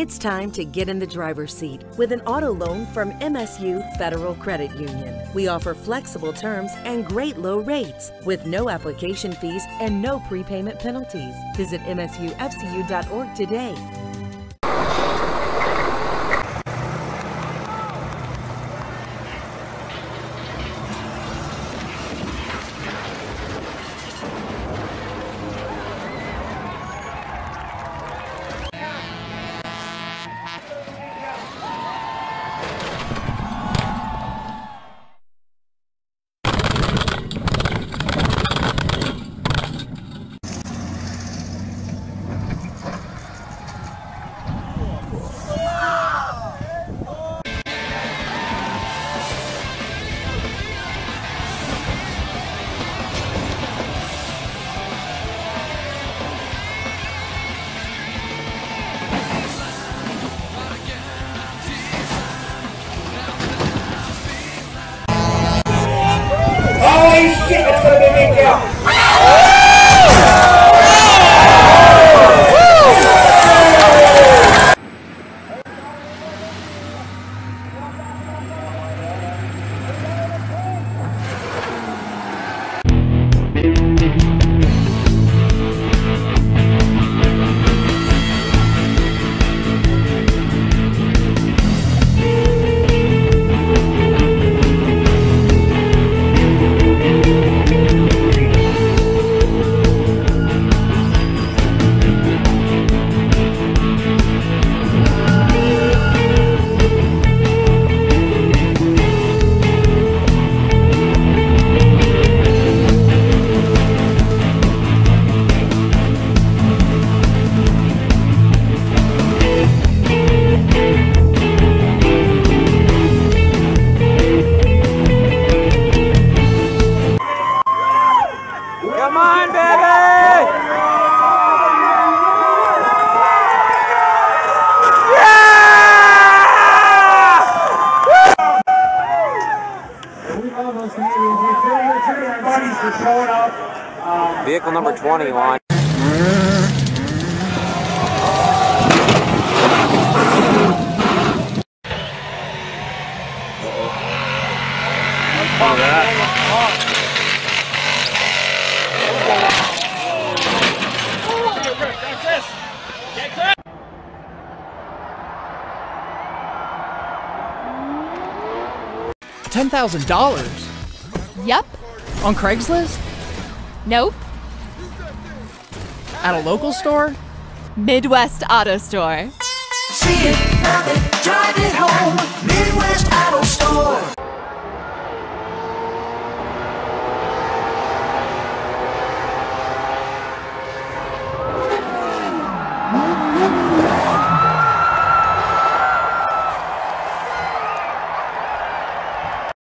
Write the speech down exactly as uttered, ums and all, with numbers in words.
It's time to get in the driver's seat with an auto loan from M S U Federal Credit Union. We offer flexible terms and great low rates with no application fees and no prepayment penalties. Visit M S U F C U dot org today. It's gonna be me now. Come on, baby! Yeah! Vehicle number twenty line. ten thousand dollars? Yup. On Craigslist? Nope. At a local store? Midwest Auto Store. See it, love it,